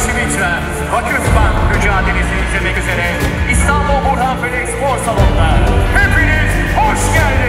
başı bitiren Vakıfbank mücadelesini izlemek üzere İstanbul Burhan Felek Spor Salonu'na hepiniz hoş geldiniz.